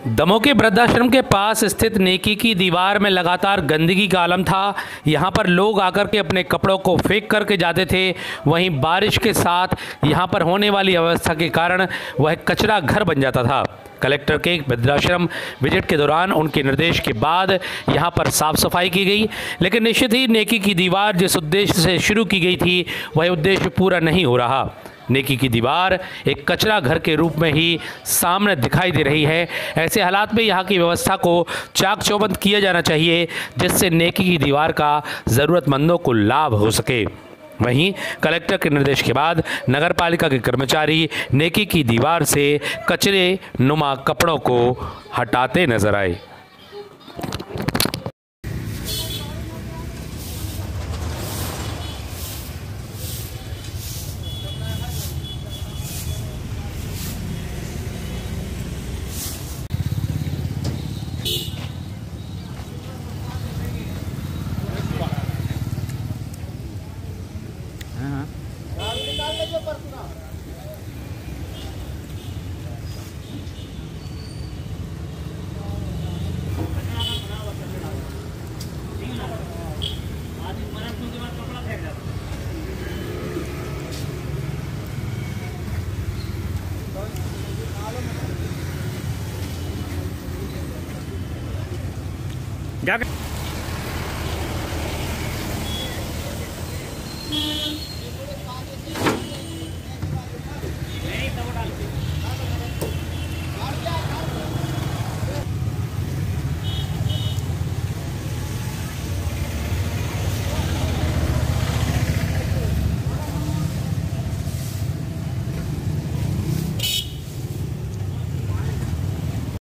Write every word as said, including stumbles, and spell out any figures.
दमोह के वृद्धाश्रम के पास स्थित नेकी की दीवार में लगातार गंदगी का आलम था। यहां पर लोग आकर के अपने कपड़ों को फेंक करके जाते थे। वहीं बारिश के साथ यहां पर होने वाली अवस्था के कारण वह कचरा घर बन जाता था। कलेक्टर के वृद्धाश्रम विजिट के दौरान उनके निर्देश के बाद यहां पर साफ सफाई की गई, लेकिन निश्चित ही नेकी की दीवार जिस उद्देश्य से शुरू की गई थी वह उद्देश्य पूरा नहीं हो रहा। नेकी की दीवार एक कचरा घर के रूप में ही सामने दिखाई दे रही है। ऐसे हालात में यहाँ की व्यवस्था को चाक चौबंद किया जाना चाहिए, जिससे नेकी की दीवार का ज़रूरतमंदों को लाभ हो सके। वहीं कलेक्टर के निर्देश के बाद नगर पालिका के कर्मचारी नेकी की दीवार से कचरे नुमा कपड़ों को हटाते नजर आए। क्या